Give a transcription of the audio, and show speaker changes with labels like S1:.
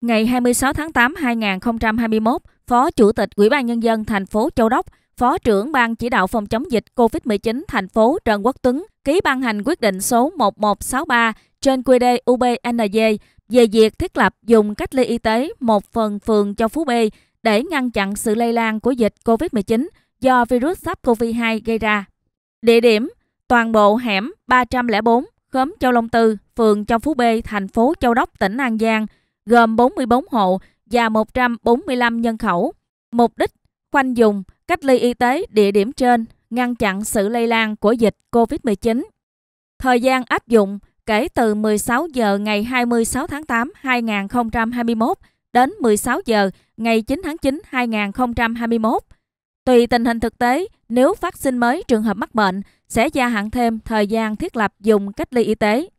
S1: Ngày 26 tháng 8 2021, Phó Chủ tịch Ủy ban Nhân dân thành phố Châu Đốc, Phó trưởng Ban chỉ đạo phòng chống dịch COVID-19 thành phố Trần Quốc Tuấn ký ban hành quyết định số 1163 trên QĐ-UBND về việc thiết lập vùng cách ly y tế một phần phường Châu Phú B để ngăn chặn sự lây lan của dịch COVID-19 do virus SARS-CoV-2 gây ra. Địa điểm: toàn bộ hẻm 304, khóm Châu Long Tư, phường Châu Phú B, thành phố Châu Đốc, tỉnh An Giang, gồm 44 hộ và 145 nhân khẩu. Mục đích: khoanh vùng, cách ly y tế địa điểm trên, ngăn chặn sự lây lan của dịch COVID-19. Thời gian áp dụng kể từ 16 giờ ngày 26 tháng 8 2021 đến 16 giờ ngày 9 tháng 9 2021. Tùy tình hình thực tế, nếu phát sinh mới trường hợp mắc bệnh, sẽ gia hạn thêm thời gian thiết lập vùng cách ly y tế.